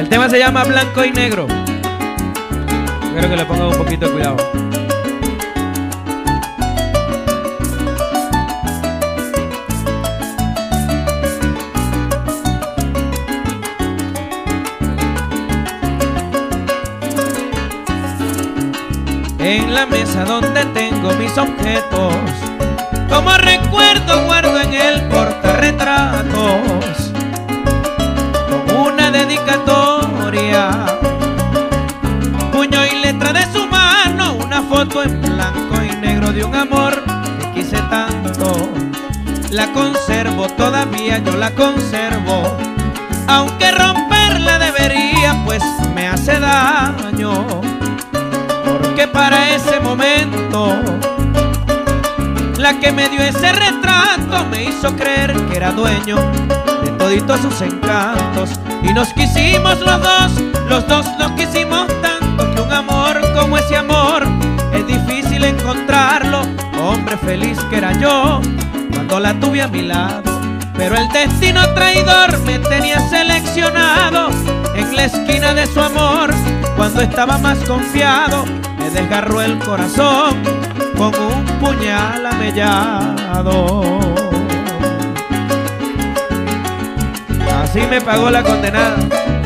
El tema se llama Blanco y Negro. Quiero que le pongan un poquito de cuidado. En la mesa donde tengo mis objetos, como recuerdo guardo en el portarretratos con una dedicatoria, puño y letra de su mano, una foto en blanco y negro de un amor que quise tanto. La conservo todavía, yo la conservo, aunque romperla debería, pues me hace daño. Que para ese momento la que me dio ese retrato me hizo creer que era dueño de toditos sus encantos. Y nos quisimos los dos nos quisimos tanto, que un amor como ese amor es difícil encontrarlo. Hombre feliz que era yo cuando la tuve a mi lado, pero el destino traidor me tenía seleccionado. En la esquina de su amor, cuando estaba más confiado, me desgarró el corazón con un puñal amellado. Así me pagó la condenada.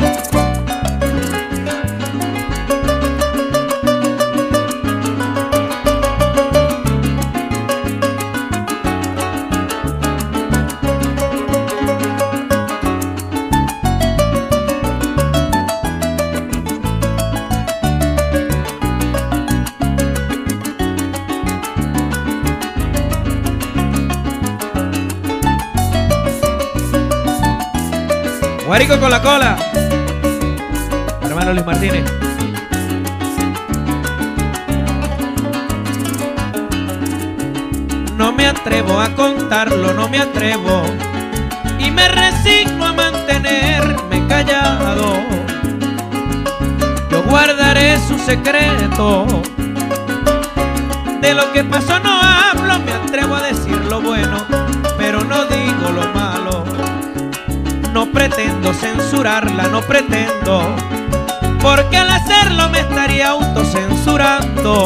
Guarico con la cola, hermano Luis Martínez. No me atrevo a contarlo, no me atrevo, y me resigno a mantenerme callado. Yo guardaré su secreto, de lo que pasó no hablo, me atrevo a decir lo bueno, pero no digo lo malo. No pretendo censurarla, no pretendo, porque al hacerlo me estaría autocensurando.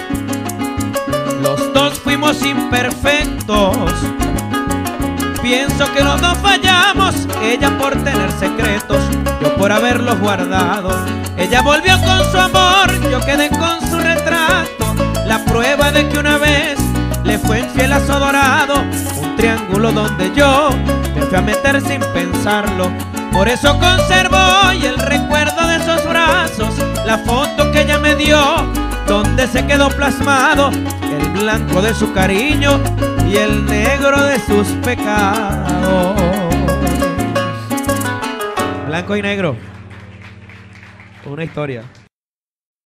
Los dos fuimos imperfectos, pienso que los dos fallamos. Ella por tener secretos, yo por haberlos guardado. Ella volvió con su amor, yo quedé con su retrato. La prueba de que una vez le fue infiel a su adorado. Un triángulo donde yo me fui a meter sin pensarlo. Por eso conservo hoy el recuerdo de esos brazos, la foto que ella me dio, donde se quedó plasmado el blanco de su cariño y el negro de sus pecados. Blanco y negro, una historia.